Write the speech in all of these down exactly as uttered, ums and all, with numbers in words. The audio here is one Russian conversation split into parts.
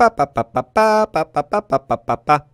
Па-па-па-па-па-па-па-па-па-па.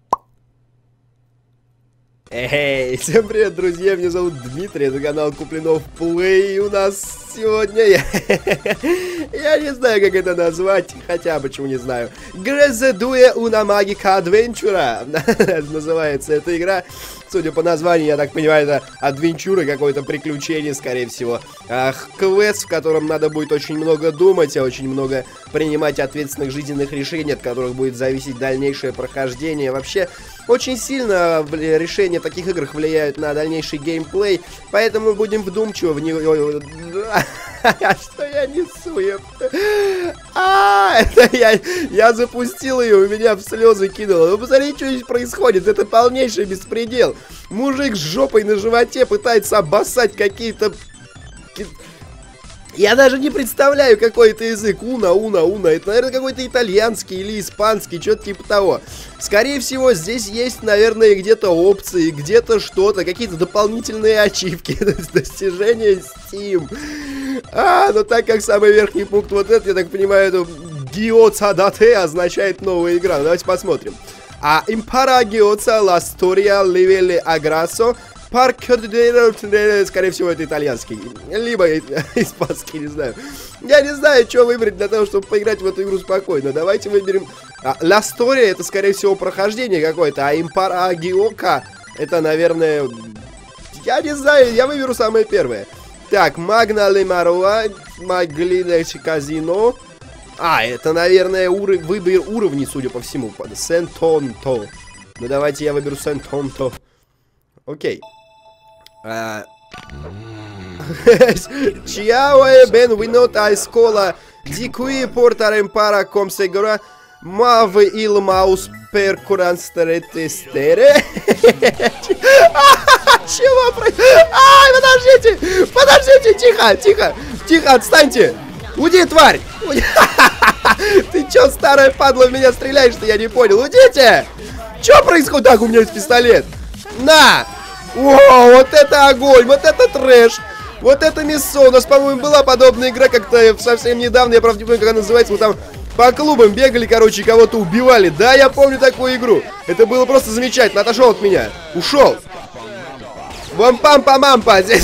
Эй, всем привет, друзья, меня зовут Дмитрий, это канал Куплинов Плей, и у нас сегодня, я, я не знаю, как это назвать, хотя почему не знаю, Grazedue una Magica Adventura, называется эта игра, судя по названию, я так понимаю, это адвенчура, какое-то приключение, скорее всего, Ах, квест, в котором надо будет очень много думать, а очень много принимать ответственных жизненных решений, от которых будет зависеть дальнейшее прохождение, вообще... Очень сильно решения таких игр влияют на дальнейший геймплей, поэтому будем вдумчиво в него... Что я несу? А, это я, я запустил ее, у меня в слезы кинуло. Ну посмотрите, что здесь происходит, это полнейший беспредел. Мужик с жопой на животе пытается обоссать какие-то... Я даже не представляю, какой это язык. Уна, уна, уна. Это, наверное, какой-то итальянский или испанский, что-то типа того. Скорее всего, здесь есть, наверное, где-то опции, где-то что-то, какие-то дополнительные ачивки, достижения Steam. А, ну так как самый верхний пункт вот этот, я так понимаю, это Гиоцадате означает новая игра. Ну, давайте посмотрим. А Impara Gioza la Storia Livelle Agrasso. Парк, скорее всего, это итальянский, либо испанский, не знаю. Я не знаю, что выбрать для того, чтобы поиграть в эту игру спокойно. Давайте выберем... А, La Storia, это, скорее всего, прохождение какое-то, а Impara Gioza, это, наверное... Я не знаю, я выберу самое первое. Так, Magna Limaroa, Maglinex Казино. А, это, наверное, уров... выбор уровней, судя по всему. Сентонто. Ну, давайте я выберу Сентонто. Окей. Ciao e benvenuto a scuola di qui portare impara come segura muove il mouse per curante stere. Чего? Ай, подождите! Подождите! Тихо! Тихо! Тихо! Отстаньте! Уйди, тварь! Ты чё, старая падла, в меня стреляешь, что я не понял? Уйдите! Чё происходит? Так, у меня есть пистолет. На! О, вот это огонь, вот это трэш, вот это мясо. У нас, по-моему, была подобная игра как-то совсем недавно, я правда не помню, как она называется. Мы там по клубам бегали, короче, кого-то убивали. Да, я помню такую игру. Это было просто замечательно. Отошел от меня, ушел. Вам-пам-пам-пам-па здесь.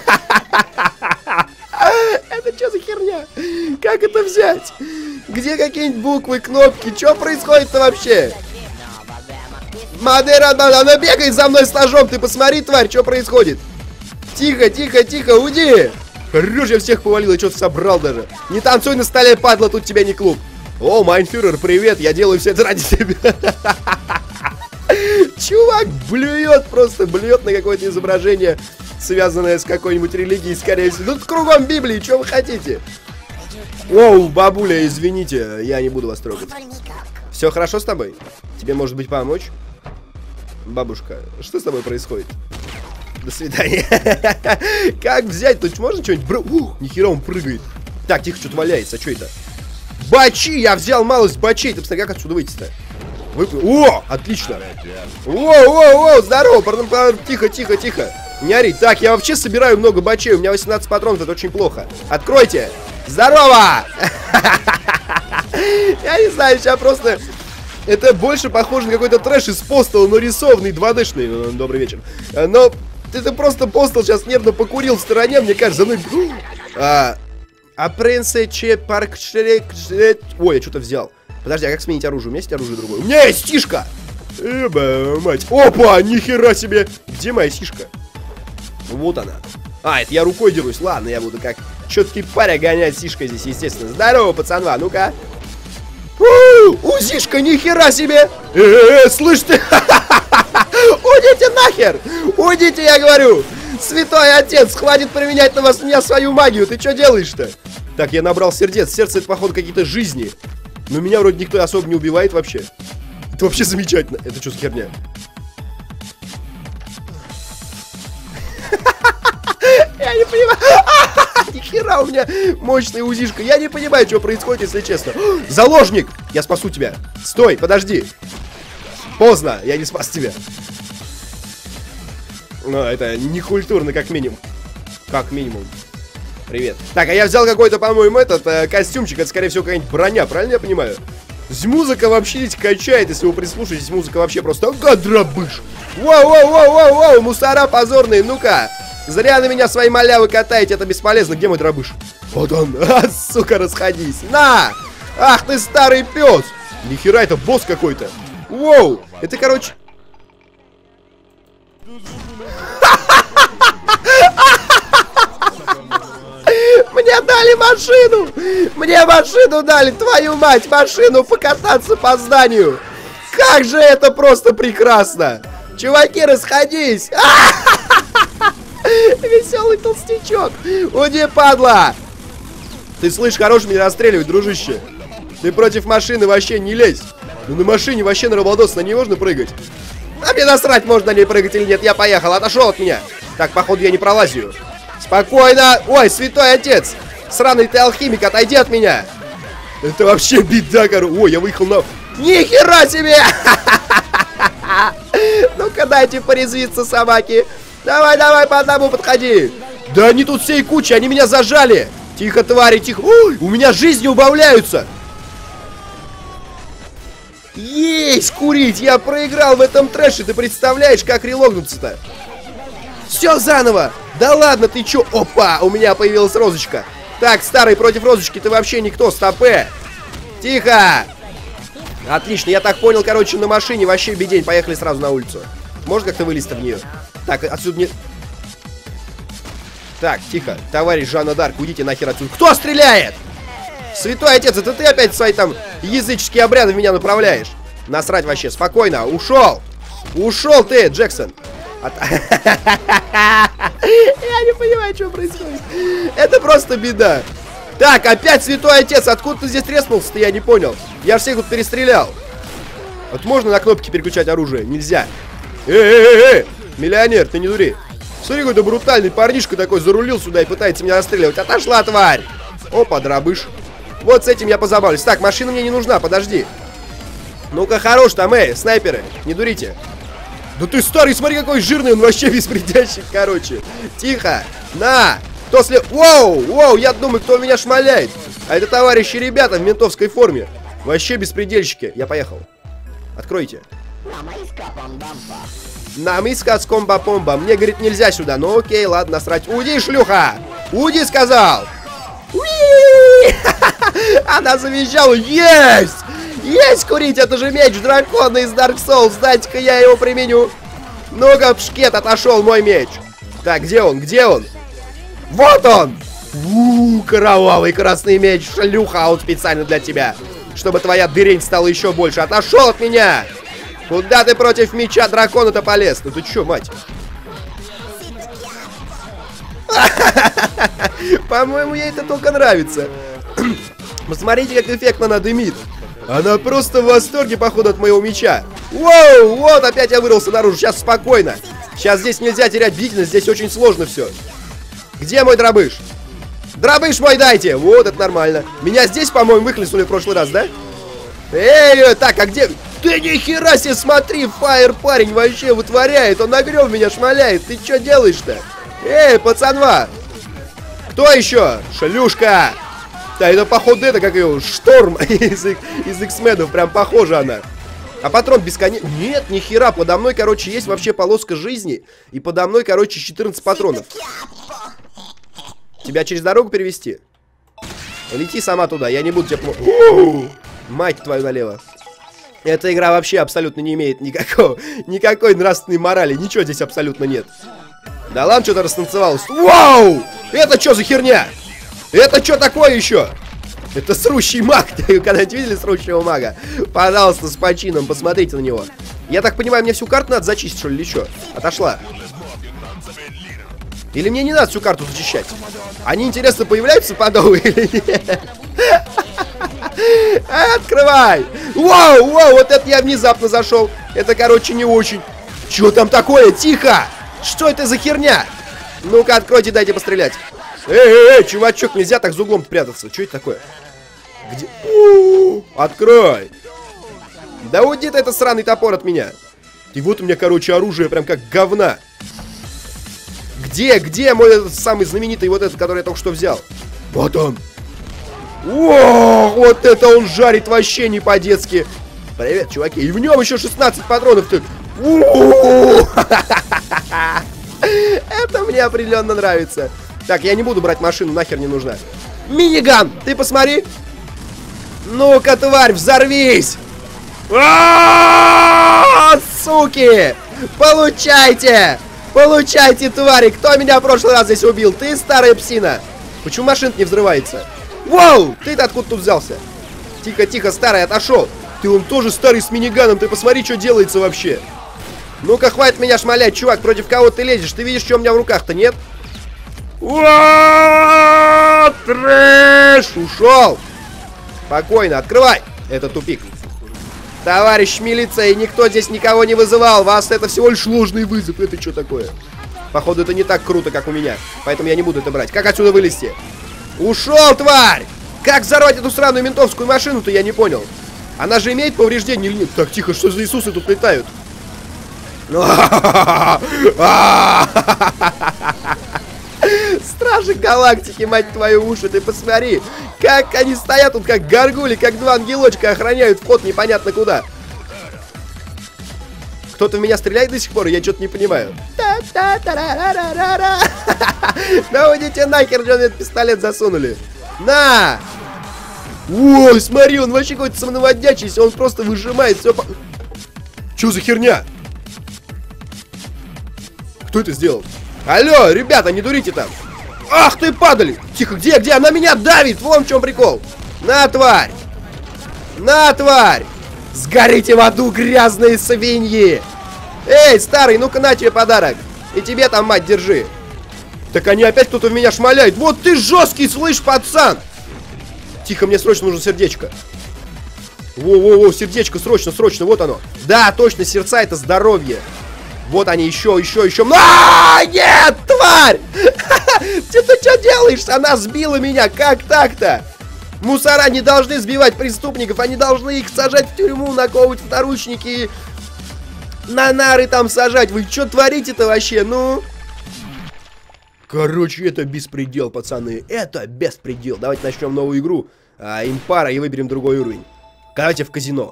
Это что за херня? Как это взять? Где какие-нибудь буквы, кнопки? Что происходит-то вообще? Мадера, она бегает за мной с ножом. Ты посмотри, тварь, что происходит. Тихо, тихо, тихо, уйди. Хорош, я всех повалил, я что-то собрал даже. Не танцуй на столе, падла, тут тебя не клуб. О, майнфюрер, привет, я делаю все это ради тебя. Чувак блюет, просто блюет на какое-то изображение, связанное с какой-нибудь религией, скорее всего. Тут кругом Библии, что вы хотите? Оу, бабуля, извините, я не буду вас трогать. Все хорошо с тобой? Тебе, может быть, помочь? Бабушка, что с тобой происходит? До свидания. Как взять? Тут можно что-нибудь? Ух, нихера он прыгает. Так, тихо, что-то валяется. А что это? Бачи! Я взял малость бачей. Ты посмотри, как отсюда выйти-то? Вып... О, отлично. О-о-о, здорово. Тихо, тихо, тихо. Не ори. Так, я вообще собираю много бачей. У меня восемнадцать патронов, это очень плохо. Откройте. Здорово! Я не знаю, сейчас просто... Это больше похоже на какой-то трэш из Постала, но рисованный, два дэ-шный. Добрый вечер. Но это просто Постал сейчас нервно покурил в стороне, мне кажется, за мной... А, а принце че парк... Ой, я что-то взял. Подожди, а как сменить оружие? У меня есть оружие другое? У меня есть сишка! Эба, мать. Опа, нихера себе! Где моя сишка? Вот она. А, это я рукой дерусь. Ладно, я буду как четкий паря гонять сишкой здесь, естественно. Здорово, пацанва, ну-ка. Узишка, нихера себе! Э-э-э, слышь ты! Уйдите нахер! Уйдите, я говорю! Святой отец, хватит применять на вас меня свою магию! Ты что делаешь-то? Так, я набрал сердец. Сердце, это, походу, какие-то жизни. Но меня вроде никто особо не убивает вообще. Это вообще замечательно. Это что за херня? Я не понимаю. Нихера у меня мощная узишка. Я не понимаю, что происходит, если честно. Заложник! Я спасу тебя. Стой, подожди. Поздно, я не спас тебя. Но это не культурно, как минимум. Как минимум. Привет. Так, а я взял какой-то, по-моему, этот э, костюмчик. Это, скорее всего, какая-нибудь броня. Правильно я понимаю? Музыка вообще здесь качает, если вы прислушаетесь, музыка вообще просто... Ага, дробыш! Воу-воу-воу-воу-воу, мусора позорные, ну-ка! Зря на меня свои малявы катаете, это бесполезно. Где мой дробыш? Вот он. А, сука, расходись. На! Ах ты старый пес! Нихера, это босс какой-то. Воу! Это, короче... Мне дали машину! Мне машину дали, твою мать! Машину покататься по зданию! Как же это просто прекрасно! Чуваки, расходись! Веселый толстячок! Уйди, падла! Ты слышь, хорош меня расстреливать, дружище! Ты против машины вообще не лезь! Ну на машине вообще на рободос на ней можно прыгать? А мне насрать, можно на ней прыгать или нет, я поехал, отошел от меня! Так, походу, я не пролазю. Спокойно! Ой, святой отец! Сраный ты алхимик, отойди от меня! Это вообще беда, короче. Ой, я выехал на... Нихера себе! Ну-ка, дайте порезвиться, собаки! Давай, давай, по одному подходи! Да они тут всей кучей, они меня зажали! Тихо, твари, тихо! Ой, у меня жизни убавляются! Есть курить! Я проиграл в этом трэше! Ты представляешь, как релогнуться-то? Все заново! Да ладно, ты чё? Опа! У меня появилась розочка! Так, старый против розочки, ты вообще никто, стопэ! Тихо! Отлично, я так понял, короче, на машине вообще бедень. Поехали сразу на улицу. Можно как-то вылезти в нее? Так, отсюда не... Так, тихо. Товарищ Жанна Дарк, уйдите нахер отсюда. Кто стреляет? Святой отец, это ты опять свои там языческие обряды в меня направляешь? Насрать вообще, спокойно. Ушел! Ушел ты, Джексон! От... Я не понимаю, что происходит. Это просто беда. Так, опять святой отец. Откуда ты здесь треснулся-то, я не понял. Я всех тут перестрелял. Вот можно на кнопки переключать оружие? Нельзя. Эй-эй-эй, миллионер, ты не дури. Смотри, какой-то брутальный парнишка такой зарулил сюда и пытается меня расстреливать. Отошла, тварь. Опа, дробыш. Вот с этим я позабавлюсь. Так, машина мне не нужна, подожди. Ну-ка, хорош там, эй, снайперы, не дурите. Да ты старый, смотри, какой жирный, он вообще беспредельщик, короче. Тихо, на. Кто след... Воу, воу, я думаю, кто меня шмаляет. А это товарищи ребята в ментовской форме. Вообще беспредельщики. Я поехал. Откройте. Намиска с комба-помба. Мне, говорит, нельзя сюда. Ну окей, ладно, срать. Уйди, шлюха. Уйди, сказал. Уи! Она завизжала. Есть! Есть курить, это же меч дракона из Dark Souls. Дайте-ка я его применю. Ну-ка, пшкет, отошел мой меч. Так, где он, где он? Вот он! У-у-у, кровавый красный меч, шлюха, он специально для тебя. Чтобы твоя дырень стала еще больше. Отошел от меня! Куда ты против меча дракона-то полез? Ну ты че, мать? По-моему, ей это только нравится. Посмотрите, как эффектно она дымит. Она просто в восторге, походу, от моего меча. Воу, вот, опять я вырвался наружу. Сейчас спокойно. Сейчас здесь нельзя терять бдительность, здесь очень сложно все. Где мой дробыш? Дробыш мой дайте! Вот, это нормально. Меня здесь, по-моему, выхлестнули в прошлый раз, да? Эй, так, а где... Ты ни хера себе, смотри, фаер парень вообще вытворяет. Он нагрел меня, шмаляет. Ты что делаешь-то? Эй, пацанва! Кто еще? Шлюшка! Да, это, походу, это, как ее, Шторм из, из X-менов. Прям похожа она. А патрон бесконечный. Нет, ни хера. Подо мной, короче, есть вообще полоска жизни. И подо мной, короче, четырнадцать патронов. Тебя через дорогу перевести? Лети сама туда, я не буду тебя плохо. Мать твою налево. Эта игра вообще абсолютно не имеет никакого, никакой нравственной морали. Ничего здесь абсолютно нет. Да ладно, что-то растанцевалось. Вау! Это что за херня? Это что такое еще? Это срущий маг. Когда-нибудь видели срущего мага? Пожалуйста, с почином, посмотрите на него. Я так понимаю, мне всю карту надо зачистить, что ли, или что? Отошла. Или мне не надо всю карту зачищать? Они, интересно, появляются подовые или нет? Открывай! Вау, вау, вот это я внезапно зашел. Это, короче, не очень. Что там такое? Тихо! Что это за херня? Ну-ка, откройте, дайте пострелять. Эй, эй, эй, чувачок, нельзя так за углом прятаться. Что это такое? Где? У-у-у, открой! Да уйди ты, это сраный топор от меня. И вот у меня, короче, оружие прям как говна. Где, где мой этот самый знаменитый вот этот, который я только что взял? Вот он. О, вот это он жарит вообще не по-детски. Привет, чуваки. И в нем еще шестнадцать патронов-то. Это мне определенно нравится. Так, я не буду брать машину, нахер не нужна. Миниган, ты посмотри. Ну-ка, тварь, взорвись. А-а-а, суки! Получайте! Получайте, твари! Кто меня в прошлый раз здесь убил? Ты, старая псина! Почему машина не взрывается? Воу! Ты-то откуда тут взялся? Тихо, тихо, старый, отошел! Ты он тоже старый с миниганом, ты посмотри, что делается вообще! Ну-ка, хватит меня шмалять, чувак, против кого ты лезешь? Ты видишь, что у меня в руках-то, нет? Уа, трэш! Ушел! Спокойно, открывай! Это тупик. Товарищ милиция, никто здесь никого не вызывал. Вас это всего лишь ложный вызов. Это что такое? Походу, это не так круто, как у меня. Поэтому я не буду это брать. Как отсюда вылезти? Ушел, тварь! Как взорвать эту сраную ментовскую машину-то, я не понял. Она же имеет повреждения или нет? Так, тихо, что за Иисусы тут летают? Стражи галактики, мать твою, уши, ты посмотри. Как они стоят тут, как горгули, как два ангелочка, охраняют вход непонятно куда. Кто-то в меня стреляет до сих пор, я что-то не понимаю. Да уйдите нахер, что этот пистолет засунули. На! Ой, смотри, он вообще какой-то самонаводящийся, он просто выжимает все по... Что за херня? Кто это сделал? Алло, ребята, не дурите там. Ах ты, падали! Тихо, где, где? Она меня давит! Вон в чем прикол! На, тварь! На, тварь! Сгорите в аду, грязные свиньи! Эй, старый, ну-ка на тебе подарок! И тебе там, мать, держи! Так они опять кто-то в меня шмаляют! Вот ты жесткий, слышь, пацан! Тихо, мне срочно нужно сердечко. Во-во-во, сердечко, срочно, срочно, вот оно. Да, точно, сердца — это здоровье. Вот они, еще, еще, еще. А, нет, тварь! Ты что делаешь? Она сбила меня. Как так-то? Мусора не должны сбивать преступников. Они должны их сажать в тюрьму, наковывать в наручники и на нары там сажать. Вы что творите-то вообще? Ну? Короче, это беспредел, пацаны. Это беспредел. Давайте начнем новую игру. А, импара, и выберем другой уровень. Давайте в казино.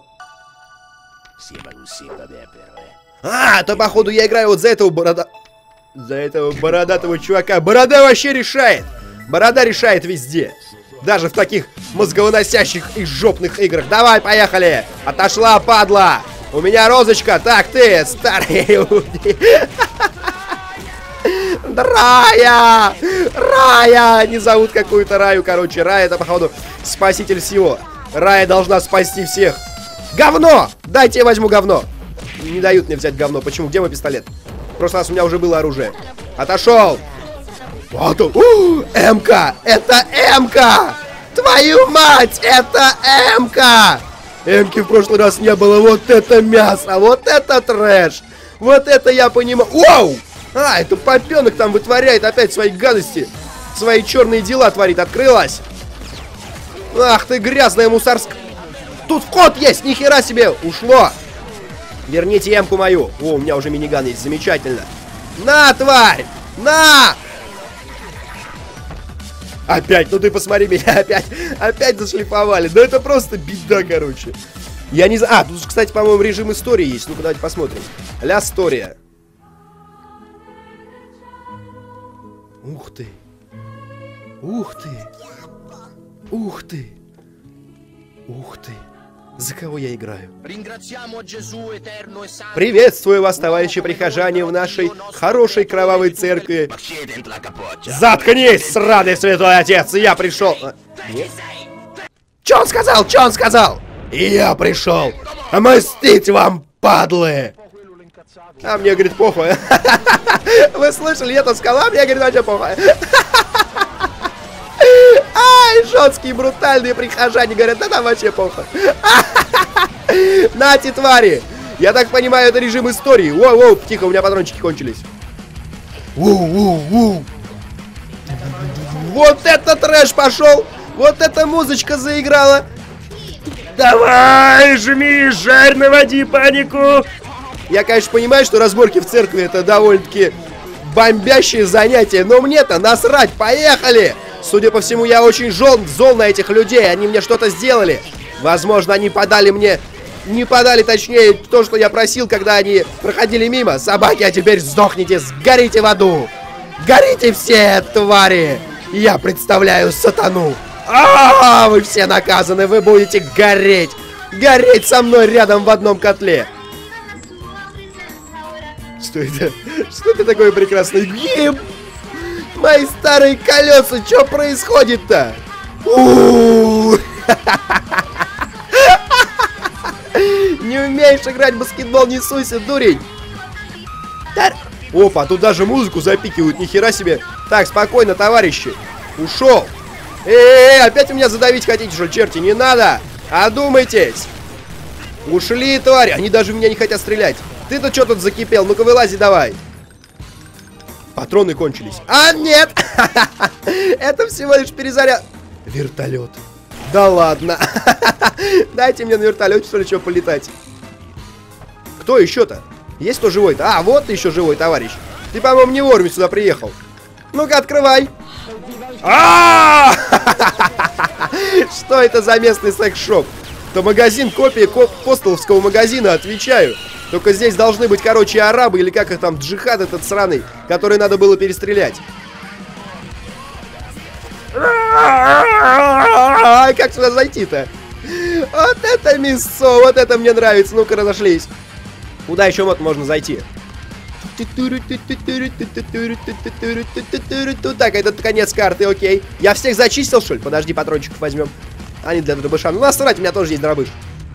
А, то походу я играю вот за этого борода... За этого бородатого чувака. Борода вообще решает. Борода решает везде. Даже в таких мозговыносящих и жопных играх. Давай, поехали. Отошла, падла. У меня розочка. Так, ты, старый. Рая! Рая! Они зовут какую-то Раю, короче. Рая — это, походу, спаситель всего. Рая должна спасти всех. Говно! Дайте я возьму говно. Не дают мне взять говно. Почему? Где мой пистолет? В прошлый раз у меня уже было оружие. Отошел! Вот он! У, МК! Это МК! Твою мать! Это МК! МК в прошлый раз не было. Вот это мясо! Вот это трэш! Вот это я понимаю. Воу! А, это попенок там вытворяет опять свои гадости. Свои черные дела творит. Открылась. Ах ты, грязная мусорская. Тут вход есть, нихера себе. Ушло. Верните эмку мою. О, у меня уже миниган есть, замечательно. На, тварь! На! Опять, ну ты посмотри меня, опять, опять зашлифовали. Да это просто беда, короче. Я не знаю. А, тут, кстати, по-моему, режим истории есть. Ну-ка, давайте посмотрим. Ля история. Ух ты. Ух ты. Ух ты. Ух ты. За кого я играю? Приветствую вас, товарищи прихожане, в нашей хорошей кровавой церкви. Заткнись, сраный святой отец, я пришел. А, нет? Че он сказал? Че он сказал? Я пришел мстить вам, падлы. А мне, говорит, похуй. Вы слышали, я-то сказал, а мне, говорит, вообще похуй. Ай, жесткие, брутальные прихожане говорят, да там вообще похуй. Нате, твари. Я так понимаю, это режим истории. Воу-воу, тихо, у меня патрончики кончились. Воу-воу-воу. Вот это трэш пошел. Вот эта музычка заиграла. Давай, жми, жарь, наводи панику. Я, конечно, понимаю, что разборки в церкви — это довольно-таки бомбящее занятие, но мне-то насрать, поехали! Судя по всему, я очень зол, зол на этих людей. Они мне что-то сделали. Возможно, они подали мне... Не подали, точнее, то, что я просил, когда они проходили мимо. Собаки, а теперь сдохните, сгорите в аду. Горите все, твари. Я представляю сатану. А-а-а, вы все наказаны, вы будете гореть. Гореть со мной рядом в одном котле. Что это? Что это такое прекрасное? Еб! Мои старые колеса, что происходит-то? Не умеешь играть в баскетбол, не суйся, дурень. Опа, тут даже музыку запикивают, нихера себе. Так, спокойно, товарищи. Ушел. Эй, опять у меня задавить хотите, что, черти? Не надо. Одумайтесь. Ушли, твари. Они даже в меня не хотят стрелять. Ты-то что тут закипел? Ну-ка, вылази давай. Патроны кончились. А, нет! Это всего лишь перезаряд. Вертолет. Да ладно. Дайте мне на вертолете, что ли, что полетать. Кто еще-то? Есть кто живой-то? А, вот ты еще живой, товарищ. Ты, по-моему, не вовремя сюда приехал. Ну-ка, открывай. А! Что это за местный секс-шоп? Это магазин, копия постоловского магазина, отвечаю. Только здесь должны быть, короче, арабы, или как их там, джихад этот сраный, который надо было перестрелять. Как сюда зайти-то? Вот это мясо, вот это мне нравится. Ну-ка, разошлись. Куда еще вот можно зайти? Так, это конец карты, окей. Я всех зачистил, что ли? Подожди, патрончиков возьмем. А не для дробыша. Ну, насрать, у меня тоже есть дробыш.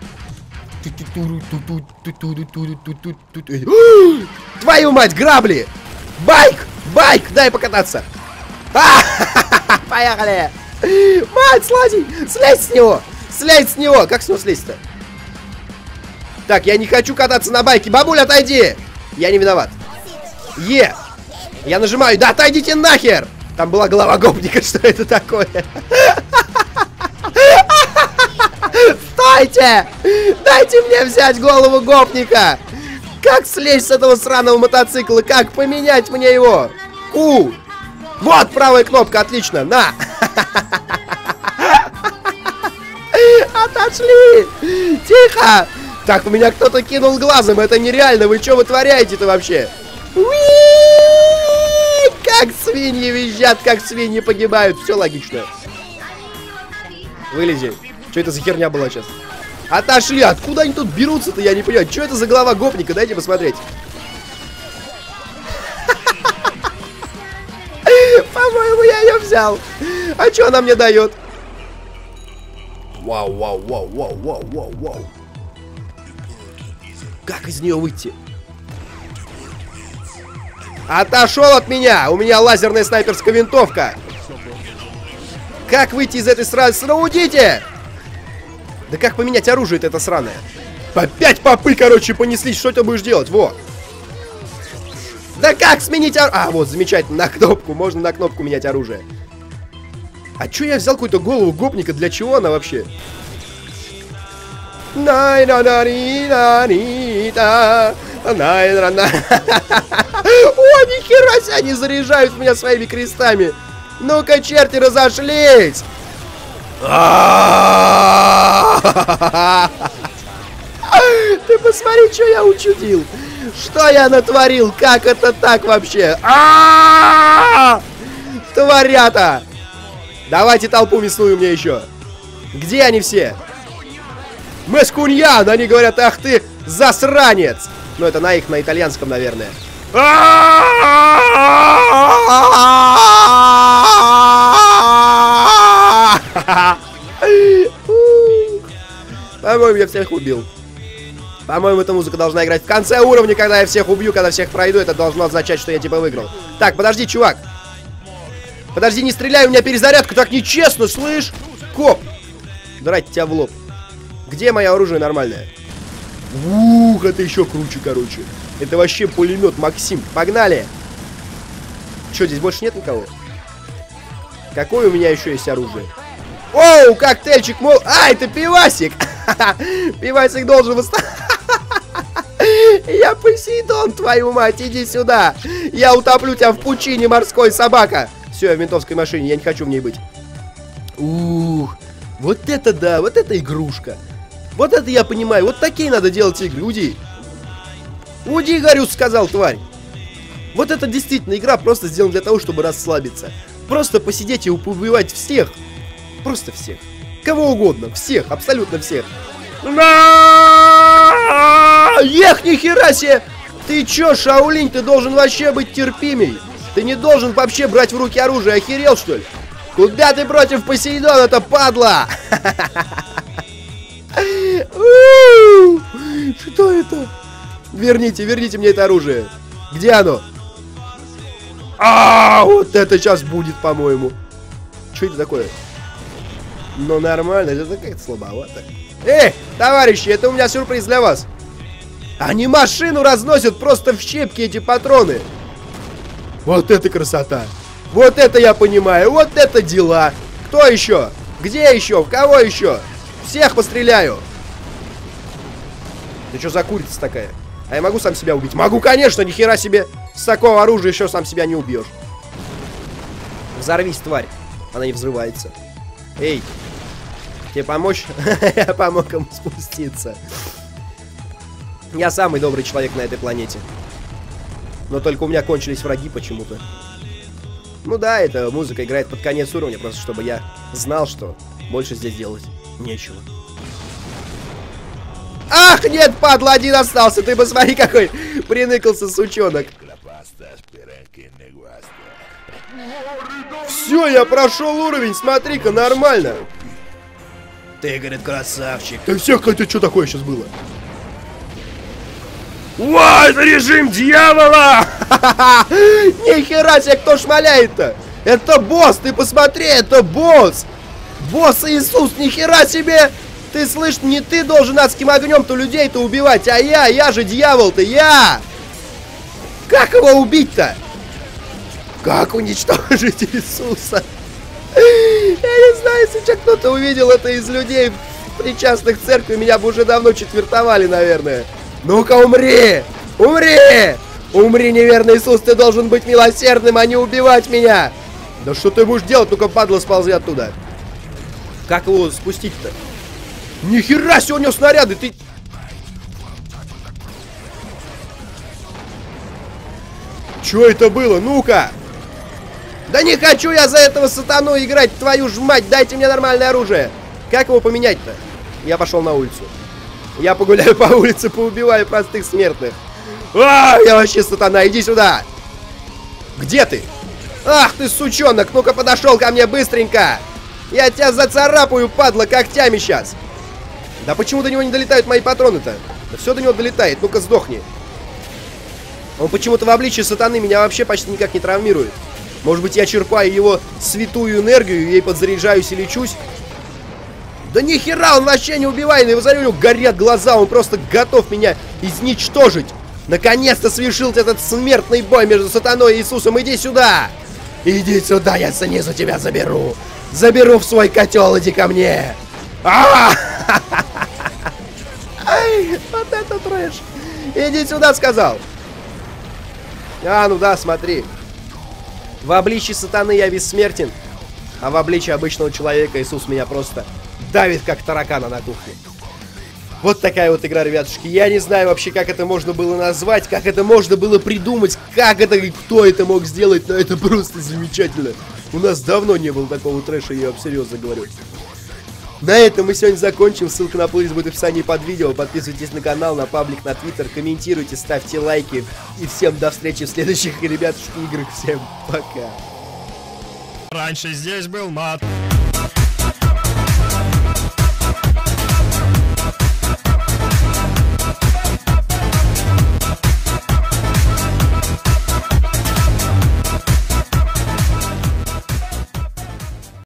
Твою мать, грабли! Байк! Байк! Дай покататься! Поехали! Мать, слазь! Слезь с него! Слезь с него! Как с него слезть-то? Так, я не хочу кататься на байке. Бабуля, отойди! Я не виноват. Е! Я нажимаю. Да отойдите нахер! Там была голова гопника. Что это такое? Стойте! Дайте мне взять голову гопника! Как слезть с этого сраного мотоцикла? Как поменять мне его? У! Вот правая кнопка, отлично, на! Отошли! Тихо! Так, у меня кто-то кинул глазом, это нереально, вы что вытворяете-то вообще? Уи! Как свиньи визжат, как свиньи погибают, все логично. Вылези. Что это за херня была сейчас? Отошли! Откуда они тут берутся-то, я не понимаю. Что это за голова гопника? Дайте посмотреть. По-моему, я ее взял. А что она мне дает? Вау, вау, вау, вау, вау, вау, вау. Как из нее выйти? Отошел от меня! У меня лазерная снайперская винтовка. Как выйти из этой сраны? Сраудите! Да как поменять оружие-то это сраное? Опять попы, короче, понеслись. Что ты будешь делать? Во! Да как сменить оружие? А, вот, замечательно, на кнопку. Можно на кнопку менять оружие. А чё я взял какую-то голову гопника? Для чего она вообще? О, нихера себе, они заряжают меня своими крестами. Ну-ка, черти, разошлись! Ты посмотри, что я учудил. Что я натворил? Как это так вообще? Тварята! Давайте толпу мясную мне еще. Где они все? Мэскуньян! Они говорят, ах ты, засранец! Ну, это на их, на итальянском, наверное. По-моему, я всех убил. По-моему, эта музыка должна играть в конце уровня, когда я всех убью, когда всех пройду. Это должно означать, что я типа выиграл. Так, подожди, чувак. Подожди, не стреляй, у меня перезарядка. Так нечестно, слышь? Коп. Драть тебя в лоб. Где мое оружие нормальное? Ух, это еще круче, короче. Это вообще пулемет, Максим. Погнали. Что, здесь больше нет никого? Какое у меня еще есть оружие? Оу, коктейльчик, мол... А, это пивасик. Пивасик должен восстановить. Я Посейдон, твою мать, иди сюда. Я утоплю тебя в пучине, морской собака. Все, я в ментовской машине, я не хочу в ней быть. Ух, вот это да, вот это игрушка. Вот это я понимаю, вот такие надо делать игры. Уйди. Уйди, говорю, сказал, тварь. Вот это действительно игра просто сделана для того, чтобы расслабиться. Просто посидеть и убивать всех. Просто всех. Кого угодно, всех, абсолютно всех. Ех, нихера себе! Ты чё, Шаолинь, ты должен вообще быть терпимей. Ты не должен вообще брать в руки оружие, охерел, что ли? Куда ты против Посейдона-то, падла? Что это? Верните, верните мне это оружие. Где оно? А, вот это сейчас будет, по-моему. Что это такое? Ну, нормально, это как-то слабовато. Эй, товарищи, это у меня сюрприз для вас. Они машину разносят просто в щепки, эти патроны. Вот это красота. Вот это я понимаю, вот это дела. Кто еще? Где еще? В кого еще? Всех постреляю. Ты что за курица такая? А я могу сам себя убить? Могу, конечно, нихера себе. С такого оружия еще сам себя не убьешь. Взорвись, тварь. Она не взрывается. Эй, тебе помочь? Я помог ему спуститься. Я самый добрый человек на этой планете. Но только у меня кончились враги почему-то. Ну да, эта музыка играет под конец уровня, просто чтобы я знал, что больше здесь делать нечего. Ах, нет, падла, один остался. Ты посмотри, какой приныкался сучонок. Все, я прошел уровень, смотри-ка, нормально. Ты, говорит, красавчик. Да всех, это что такое сейчас было? Ой, это режим дьявола! Нихера себе, кто шмаляет-то? Это босс, ты посмотри, это босс! Босс Иисус, нихера себе! Ты слышишь, не ты должен адским огнем-то людей-то убивать, а я, я же дьявол-то, я! Как его убить-то? Как уничтожить Иисуса? Я не знаю, если что кто-то увидел это из людей, причастных к церкви, меня бы уже давно четвертовали, наверное. Ну-ка, умри! Умри! Умри, неверный Иисус, ты должен быть милосердным, а не убивать меня! Да что ты будешь делать? Ну-ка, падла, сползи оттуда. Как его спустить-то? Нихера себе, у него снаряды, ты... Что это было? Ну-ка! Да не хочу я за этого сатану играть, твою ж мать, дайте мне нормальное оружие. Как его поменять-то? Я пошел на улицу. Я погуляю по улице, поубиваю простых смертных. А, я вообще сатана, иди сюда. Где ты? Ах ты, сучонок, ну-ка подошел ко мне быстренько. Я тебя зацарапаю, падла, когтями сейчас. Да почему до него не долетают мои патроны-то? Да все до него долетает, ну-ка сдохни. Он почему-то в обличии сатаны меня вообще почти никак не травмирует. Может быть, я черпаю его святую энергию, ей подзаряжаюсь и лечусь? Да нихера, он вообще не убиваемый. Вы смотрите, у него горят глаза, он просто готов меня изничтожить. Наконец-то свершился этот смертный бой между сатаной и Иисусом. Иди сюда! Иди сюда, я снизу тебя заберу. Заберу в свой котел, иди ко мне. А! Вот это трэш. Иди сюда, сказал. А, ну да, смотри. В обличии сатаны я бессмертен, а в обличии обычного человека Иисус меня просто давит, как таракана на кухне. Вот такая вот игра, ребятушки. Я не знаю вообще, как это можно было назвать, как это можно было придумать, как это и кто это мог сделать, но это просто замечательно. У нас давно не было такого трэша, я вам серьезно говорю. На этом мы сегодня закончим. Ссылка на плейлист будет в описании под видео. Подписывайтесь на канал, на паблик, на твиттер, комментируйте, ставьте лайки. И всем до встречи в следующих, ребятушки, играх. Всем пока. Раньше здесь был мат.